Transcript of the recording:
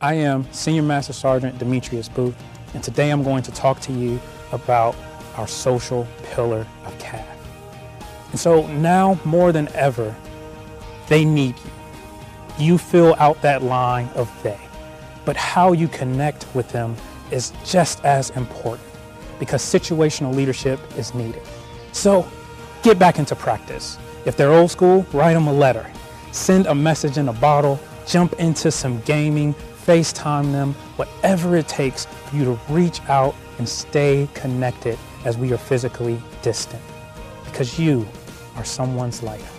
I am Senior Master Sergeant Demetrius Booth, and today I'm going to talk to you about our social pillar of CAF. And so now more than ever, they need you. You fill out that line of they, but how you connect with them is just as important because situational leadership is needed. So get back into practice. If they're old school, write them a letter, send a message in a bottle, jump into some gaming, FaceTime them, whatever it takes for you to reach out and stay connected as we are physically distant, because you are someone's life.